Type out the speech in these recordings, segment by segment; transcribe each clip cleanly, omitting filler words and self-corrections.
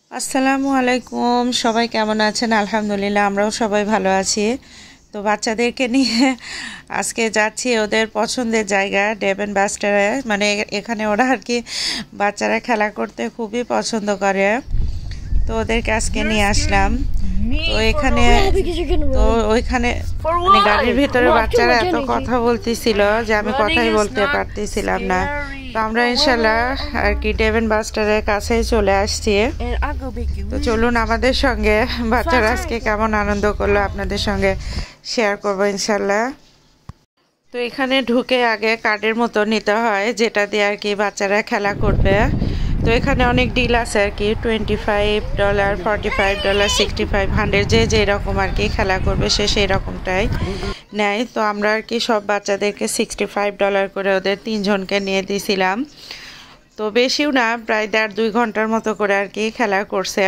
আসসালামু আলাইকুম, সবাই কেমন আছেন? আলহামদুলিল্লাহ, আমরাও সবাই ভালো আছি। তো বাচ্চাদেরকে নিয়ে আজকে যাচ্ছি ওদের পছন্দের জায়গা ডেভ এন্ড বাস্টারে। মানে এখানে ওরা আর কি বাচ্চারা খেলা করতে খুবই পছন্দ করে, তো ওদেরকে আজকে নিয়ে আসলাম। তো এখানে তো ওইখানে মানে গাড়ির ভিতরে বাচ্চারা এত কথা বলতেছিল যে আমি কথাই বলতে পারতেছিলাম না। তো আমরা ইনশাল্লাহ আর কি ডেভ এন্ড বাস্টারের কাছেই চলে আসছি। তো চলুন আমাদের সঙ্গে বাচ্চারা আজকে কেমন আনন্দ করলো আপনাদের সঙ্গে শেয়ার করবো ইনশাল্লাহ। তো এখানে ঢুকে আগে কার্ডের মতো নিতে হয়, যেটা দিয়ে আর কি বাচ্চারা খেলা করবে। তো এখানে অনেক ডিল আছে আর কি, $25, $45, $65, $100, যে যেরকম আর কি খেলা করবে সে সেই রকমটাই নেয়। তো আমরা আর কি সব বাচ্চাদেরকে $65 করে ওদের 3 জনকে নিয়ে দিয়েছিলাম। তো বেশিও না, প্রায় 1.5-2 ঘন্টার মতো করে আর কি খেলা করছে।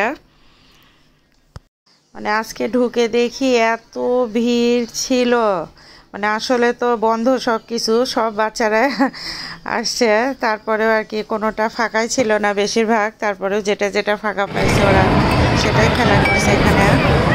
মানে আজকে ঢুকে দেখি এত ভিড় ছিল, মানে আসলে তো বন্ধ সব কিছু, সব বাচ্চারা আসছে, তারপরেও আর কি কোনোটা ফাঁকাই ছিল না বেশিরভাগ। তারপরেও যেটা যেটা ফাঁকা পাইছে ওরা সেটাই খেলা করছে এখানে।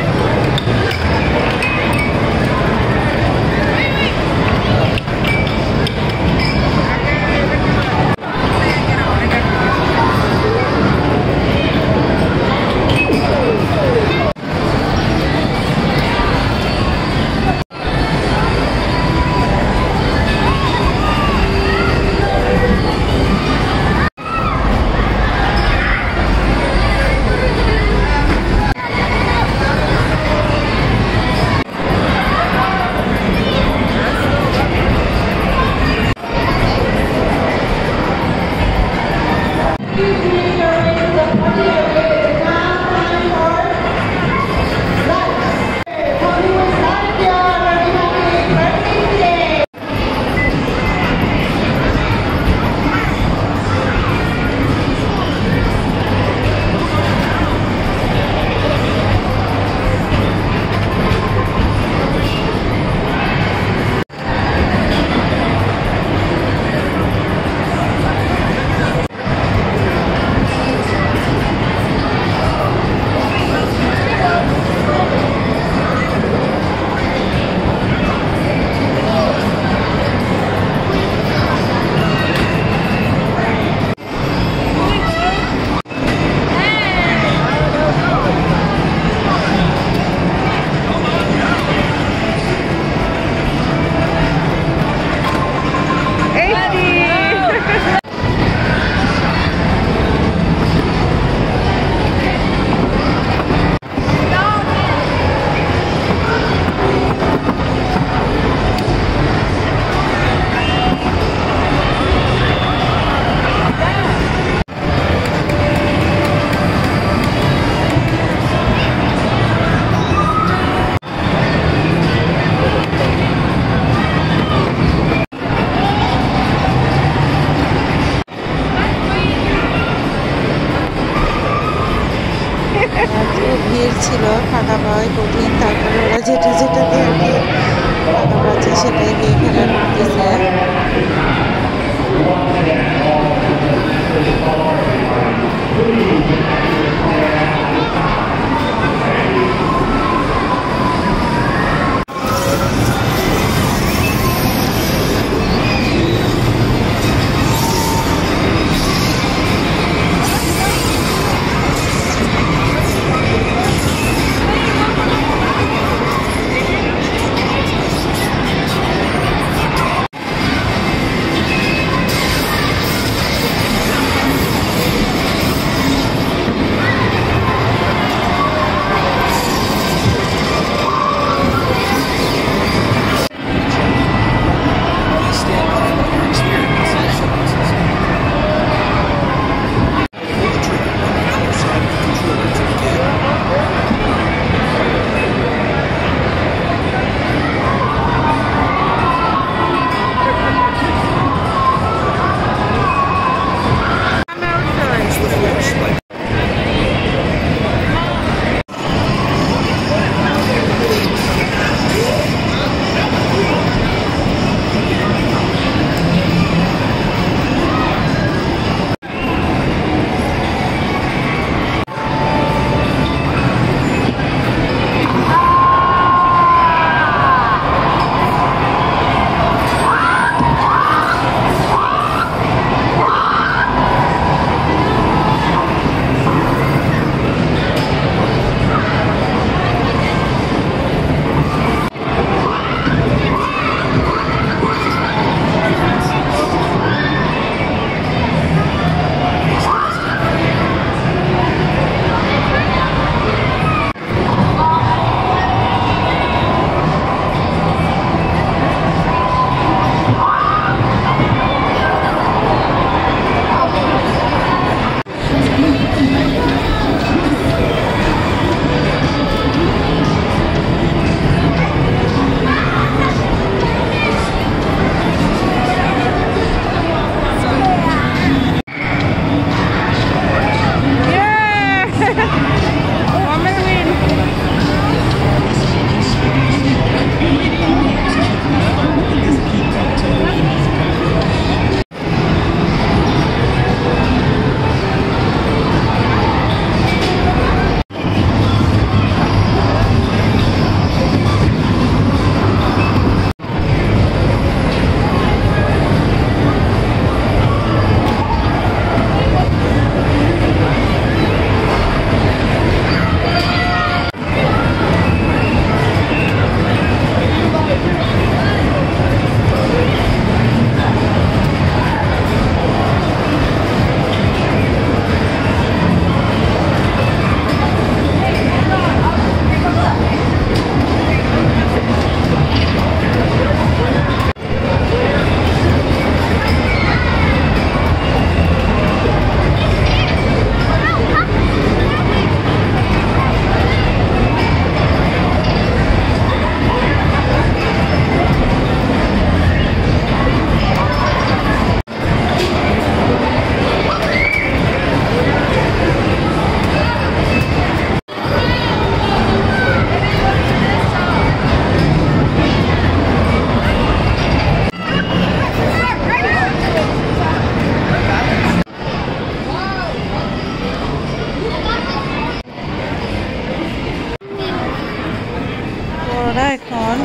ভিড় ছিল, ফাঁকা পাওয়াই কঠিন। তারপরে ওরা যেটা যেটাতে আর কি ফাঁকা পাচ্ছে সেটাই দিয়ে খেলা করতেছে।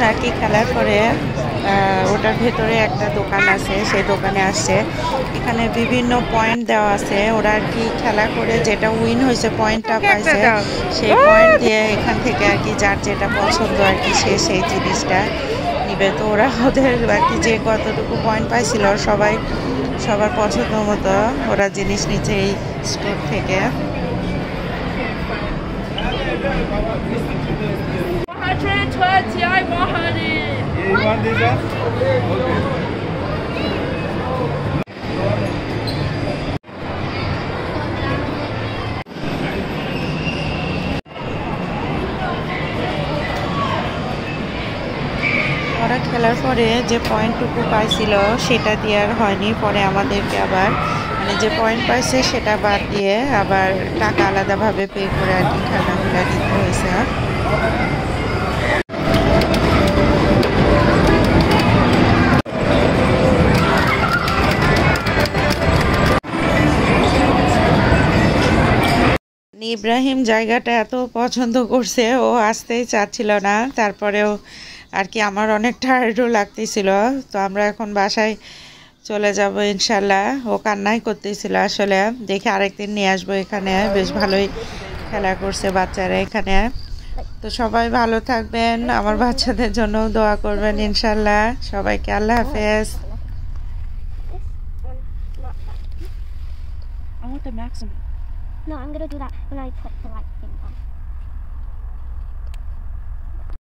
আর কি খেলার পরে ওটার ভেতরে একটা দোকান আছে, সেই দোকানে আসছে। এখানে বিভিন্ন পয়েন্ট দেওয়া আছে, ওরা আর কি খেলা করে যেটা উইন হয়েছে, পয়েন্টটা পাইছে, সেই পয়েন্ট দিয়ে এখান থেকে আর কি যার যেটা পছন্দ আর কি সে সেই জিনিসটা নিবে। তো ওরা ওদের আর কি যে কতটুকু পয়েন্ট পাইছিল সবার পছন্দ মতো ওরা জিনিস নিচ্ছে এই স্টোর থেকে। ওরা খেলার পরে যে পয়েন্টটুকু পাইছিল সেটা দিয়ে আর হয়নি, পরে আমাদেরকে আবার মানে যে পয়েন্ট পাইছে সেটা বাদ দিয়ে আবার টাকা আলাদাভাবে পে করে আর কি খেলাধুলা দিতে হয়েছে। ইব্রাহিম জায়গাটা এত পছন্দ করছে, ও আসতেই চাচ্ছিল না। তারপরেও আর কি আমার অনেক টায়ার্ডও লাগতেছিল। তো আমরা এখন বাসায় চলে যাব ইনশাল্লাহ। ও কান্নাই করতেছিল আসলে, দেখে আরেকদিন নিয়ে আসবো এখানে। বেশ ভালোই খেলা করছে বাচ্চারা এখানে। তো সবাই ভালো থাকবেন, আমার বাচ্চাদের জন্যও দোয়া করবেন ইনশাল্লাহ। সবাইকে আল্লাহ হাফেজ। I want the maximum. No, I'm gonna do that when I put the light thing on.